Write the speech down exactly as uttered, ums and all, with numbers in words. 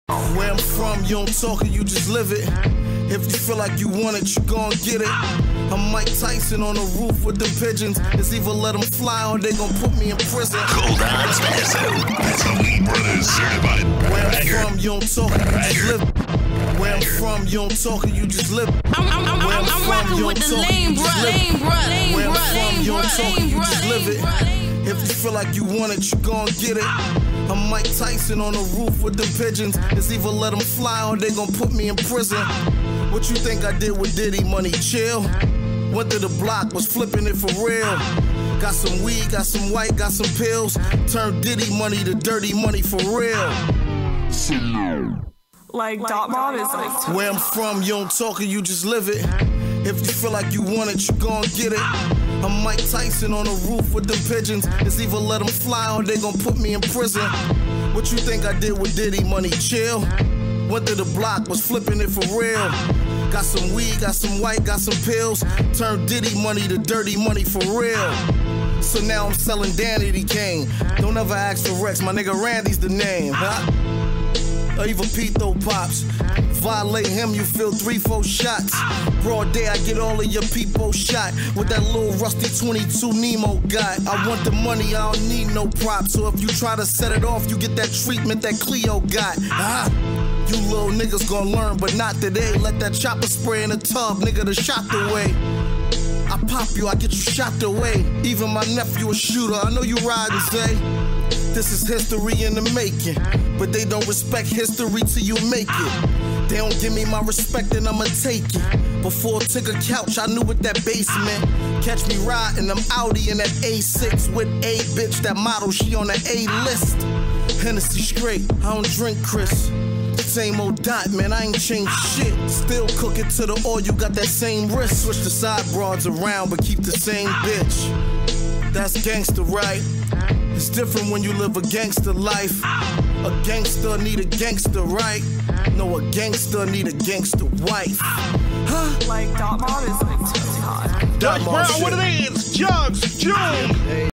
Where I'm from, you don't talk it, you just live it. If you feel like you want it, you gon' get it. I'm Mike Tyson on the roof with them pigeons. It's either let them fly or they gon' put me in prison. Cold on special. That's the Lee Brothers certified. Where I'm from, you don't talk it, you just live it. Where I'm from, you don't talk it, you just live it. I'm, I'm, I'm, I'm, I'm rocking with the lame bruh, lame bruh, lame Where I'm bruh, from, lame you don't bruh, talk it, lame you bruh, just live lame it. bruh, lame bruh. If you feel like you want it, you gon' get it. I'm Mike Tyson on the roof with them pigeons. It's either let them fly or they gon' put me in prison. What you think I did with Diddy Money? Chill. Went to the block, was flipping it for real. Got some weed, got some white, got some pills. Turned Diddy Money to dirty money for real. Like, Dot Mob is like... Where I'm from, you don't talk it, you just live it. If you feel like you want it, you gon' get it. I'm Mike Tyson on the roof with them pigeons. It's either let them fly or they gon' put me in prison. What you think I did with Diddy Money? Chill. Went to the block, was flipping it for real. Got some weed, got some white, got some pills. Turned Diddy Money to dirty money for real. So now I'm selling Danity Kane. Don't ever ask for Rex, my nigga Randy's the name, huh? Or even Pito Pops. Violate him, you feel three, four shots. Broad day, I get all of your people shot with that little rusty twenty-two Nemo got. I want the money, I don't need no props. So if you try to set it off, you get that treatment that Cleo got. Ah, you little niggas gon' learn, but not today. Let that chopper spray in the tub, nigga, the shot away. I pop you, I get you shot away. Even my nephew a shooter, I know you ride and say this is history in the making, but they don't respect history till you make it. They don't give me my respect and I'ma take it. Before I took a couch, I knew what that basement. Catch me riding, I'm Audi in that A six with a bitch, that model, she on the A list. Hennessy straight, I don't drink Chris. Same old dot, man, I ain't changed shit. Still cook it to the oil, you got that same wrist. Switch the side broads around, but keep the same bitch. That's gangster, right? It's different when you live a gangster life. A gangster need a gangster, right? No, a gangster need a gangster wife. Huh? Like, Dot Mob is like TikTok. Doug Brown, what it is? Jugs, June.